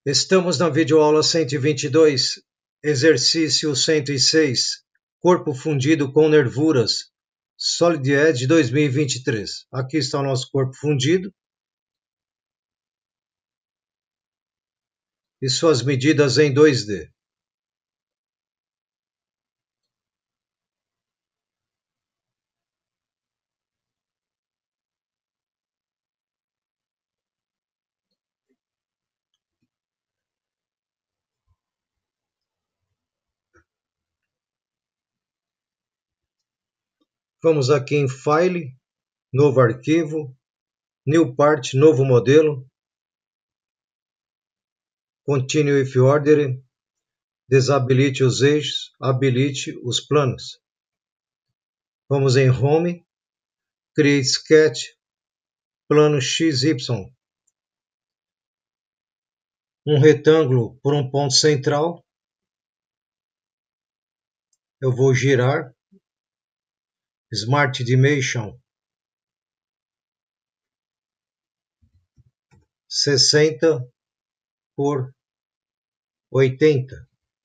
Estamos na videoaula 122, exercício 106, corpo fundido com nervuras, Solid Edge 2023. Aqui está o nosso corpo fundido e suas medidas em 2D. Vamos aqui em File, novo arquivo, New Part, novo modelo, Continue with Ordering, desabilite os eixos, habilite os planos. Vamos em Home, Create Sketch, plano XY. Um retângulo por um ponto central. Eu vou girar. Smart Dimension 60 por 80.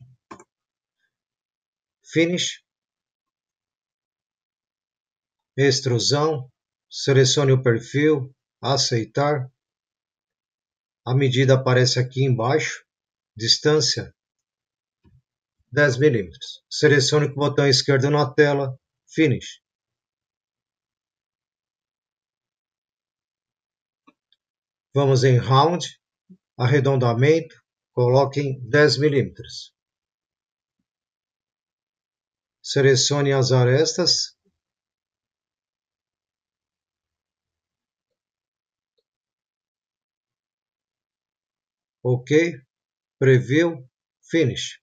Finish. Extrusão. Selecione o perfil. Aceitar. A medida aparece aqui embaixo. Distância 10 mm. Selecione com o botão esquerdo na tela. Finish. Vamos em Round. Arredondamento. Coloque em 10 mm. Selecione as arestas. OK. Preview. Finish.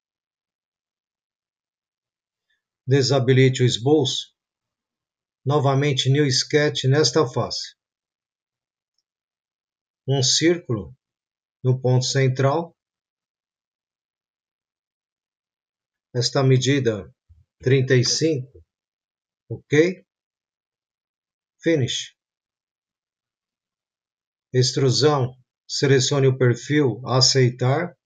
Desabilite o esboço. Novamente New Sketch nesta face. Um círculo no ponto central. Esta medida 35. OK. Finish. Extrusão. Selecione o perfil. Aceitar.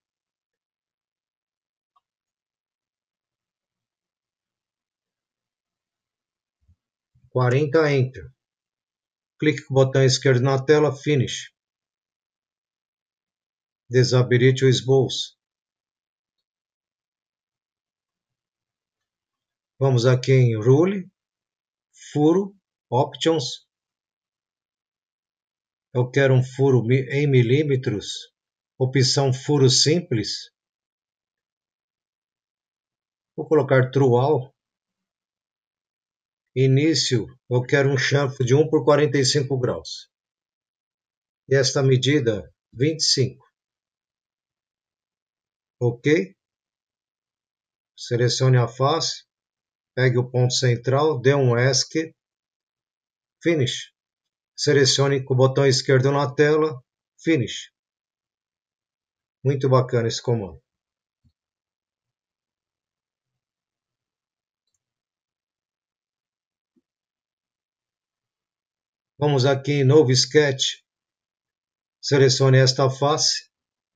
Enter. Clique com o botão esquerdo na tela. Finish. Desabilite o esboço. Vamos aqui em Rule, Furo, Options. Eu quero um furo em milímetros. Opção Furo Simples. Vou colocar True All. Início, eu quero um chanfro de 1 por 45 graus. E esta medida, 25. OK. Selecione a face. Pegue o ponto central. Dê um ESC. Finish. Selecione com o botão esquerdo na tela. Finish. Muito bacana esse comando. Vamos aqui em novo sketch. Selecione esta face.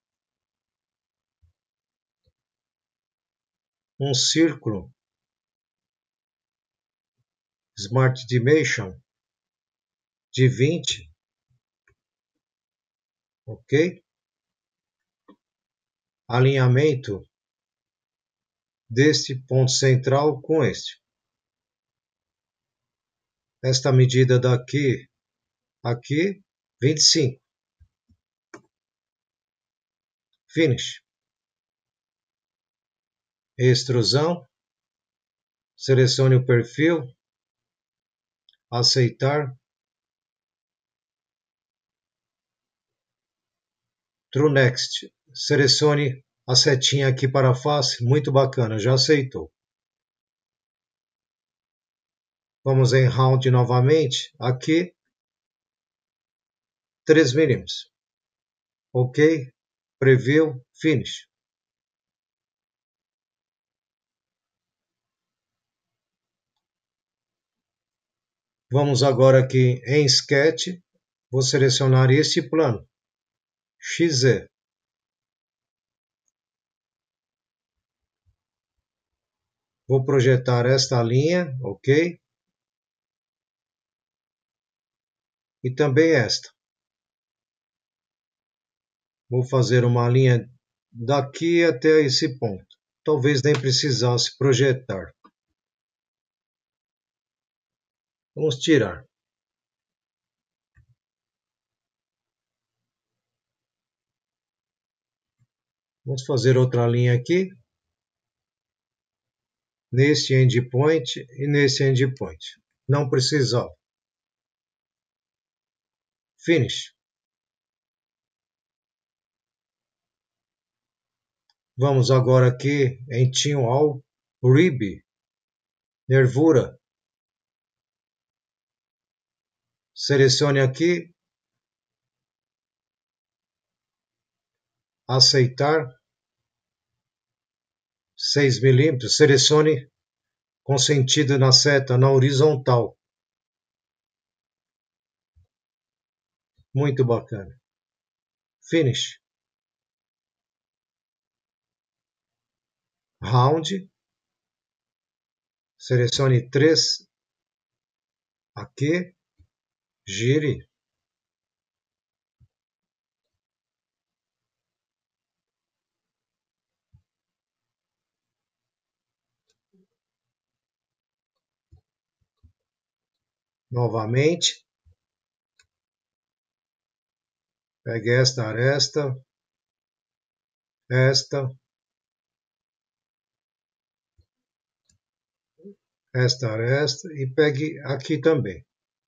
Um círculo. Smart Dimension de 20. OK. Alinhamento deste ponto central com este. Esta medida daqui, aqui, 25. Finish. Extrusão. Selecione o perfil. Aceitar. True Next. Selecione a setinha aqui para a face. Muito bacana, já aceitou. Vamos em Round novamente. Aqui, 3 mm. OK. Preview. Finish. Vamos agora aqui em Sketch. Vou selecionar este plano. XZ. Vou projetar esta linha, ok? E também esta. Vou fazer uma linha daqui até esse ponto. Talvez nem precisasse projetar. Vamos tirar. Vamos fazer outra linha aqui. Neste endpoint e nesse endpoint. Não precisava. Finish. Vamos agora aqui em Team All, Rib, Nervura. Selecione aqui, aceitar, 6 mm, selecione com sentido na seta, na horizontal. Muito bacana. Finish. Round, selecione 3, aqui, gire. Novamente. Pegue esta aresta, esta aresta e pegue aqui também.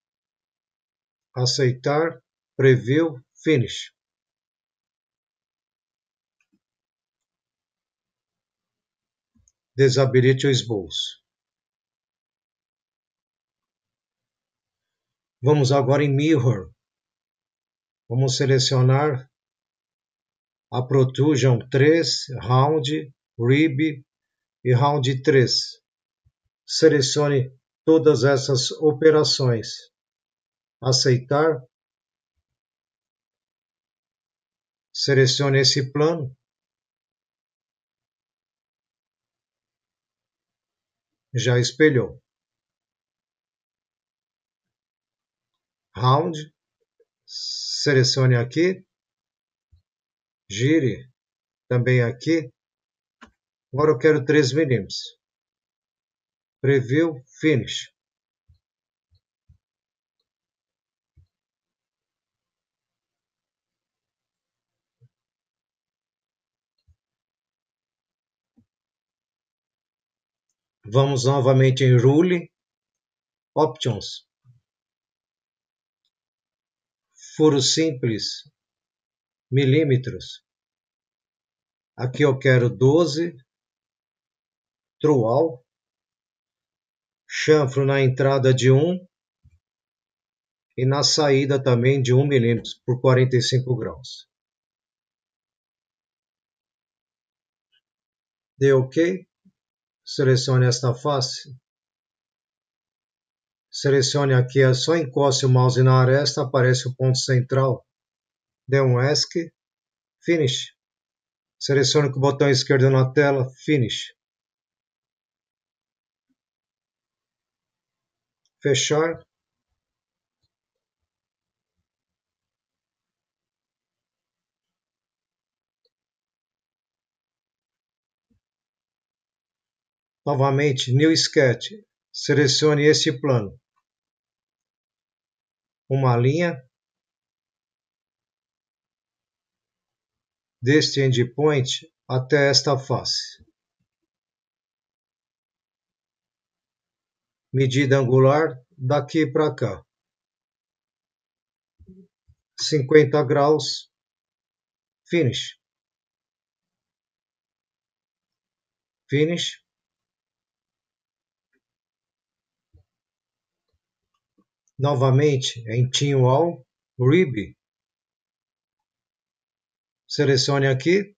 Aceitar, preview, finish. Desabilite o esboço. Vamos agora em Mirror. Vamos selecionar a Protrusion 3, Round, Rib e Round 3. Selecione todas essas operações. Aceitar. Selecione esse plano. Já espelhou. Round. Selecione aqui. Gire. Também aqui. Agora eu quero 3 mm. Preview. Finish. Vamos novamente em Rule, Options, furo simples, milímetros. Aqui eu quero 12, Trual, chanfro na entrada de 1 e na saída também de 1 milímetro por 45 graus. Dê OK. Selecione esta face. Selecione aqui, só encoste o mouse na aresta, aparece o ponto central. Dê um ESC. Finish. Selecione com o botão esquerdo na tela. Finish. Fechar. Novamente, New Sketch. Selecione este plano. Uma linha. Deste endpoint até esta face. Medida angular daqui para cá. 50 graus. Finish. Finish. Novamente em Team All, Rib. Selecione aqui.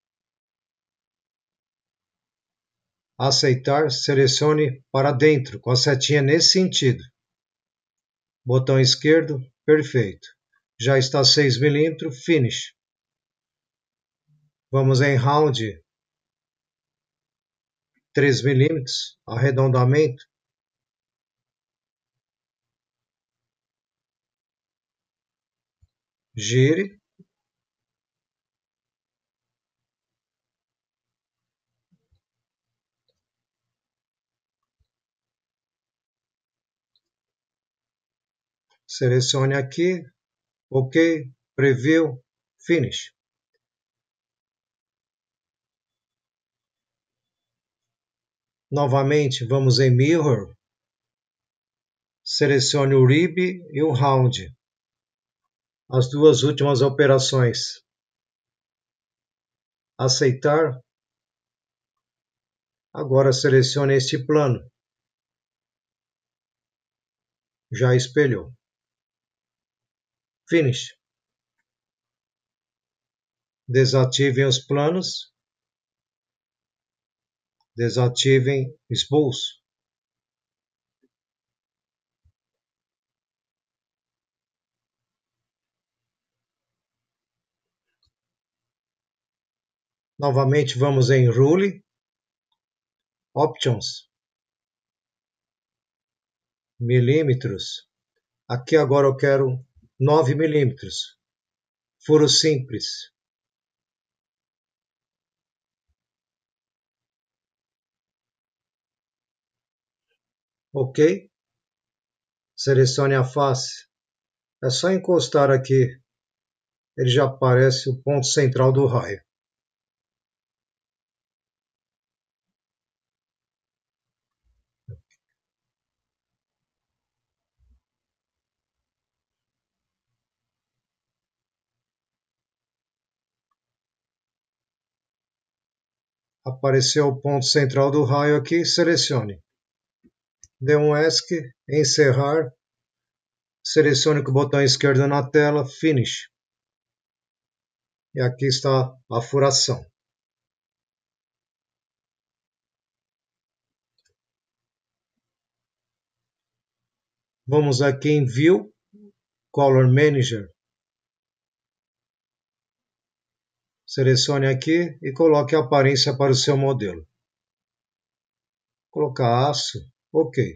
Aceitar, selecione para dentro, com a setinha nesse sentido. Botão esquerdo, perfeito. Já está 6 mm, finish. Vamos em Round. 3 milímetros, arredondamento, gire, selecione aqui, OK, Preview, Finish. Novamente, vamos em Mirror, selecione o Rib e o Round, as duas últimas operações. Aceitar. Agora selecione este plano. Já espelhou. Finish. Desativem os planos. Desativem esboço. Novamente vamos em Rule, Options, milímetros. Aqui agora eu quero 9 milímetros. Furo simples. OK. Selecione a face. É só encostar aqui. Ele já aparece o ponto central do raio. Apareceu o ponto central do raio aqui, selecione. Dê um ESC, encerrar, selecione com o botão esquerdo na tela, Finish. E aqui está a furação. Vamos aqui em View, Color Manager. Selecione aqui e coloque a aparência para o seu modelo. Colocar aço, OK.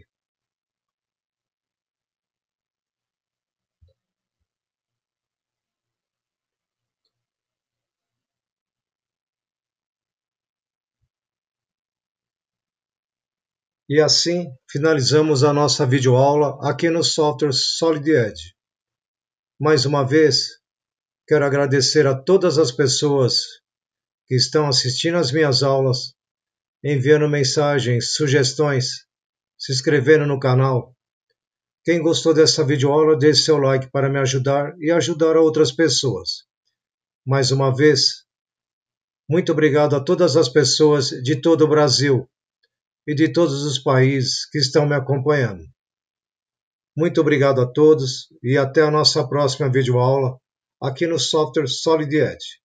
E assim finalizamos a nossa videoaula aqui no software Solid Edge. Mais uma vez, quero agradecer a todas as pessoas que estão assistindo às minhas aulas, enviando mensagens, sugestões, se inscrevendo no canal. Quem gostou dessa videoaula, deixe seu like para me ajudar e ajudar outras pessoas. Mais uma vez, muito obrigado a todas as pessoas de todo o Brasil e de todos os países que estão me acompanhando. Muito obrigado a todos e até a nossa próxima videoaula aqui no software Solid Edge.